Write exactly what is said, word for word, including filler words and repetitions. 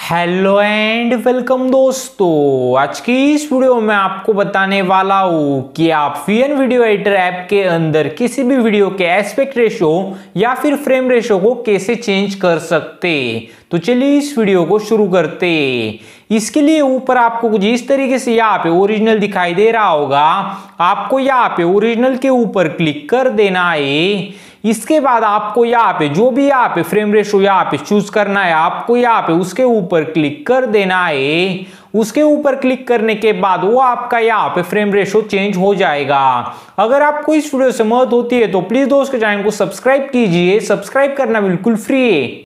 Hello and welcome दोस्तों। आज की इस वीडियो में आपको बताने वाला हूं कि आप V N video editor app के अंदर किसी भी वीडियो के एस्पेक्ट रेशो या फिर फ्रेम रेशो को कैसे चेंज कर सकते। तो चलिए इस वीडियो को शुरू करते। इसके लिए ऊपर आपको कुछ इस तरीके से यहाँ पे ओरिजिनल दिखाई दे रहा होगा। आपको यहाँ पे ओरिजिनल के ऊपर क्लिक कर देना है। इसके बाद आपको यहाँ पे जो भी यहाँ पे फ्रेम रेशो यहाँ पे चूज करना है, आपको यहाँ पे उसके ऊपर क्लिक कर देना है। उसके ऊपर क्लिक करने के बाद वो आपका यहाँ पे फ्रेम रेशो चेंज हो जाएगा। अगर आपको इस वीडियो से मदद होती है तो प्लीज दोस्त के चैनल को सब्सक्राइब कीजिए। सब्सक्राइब करना बिल्कुल फ्री है।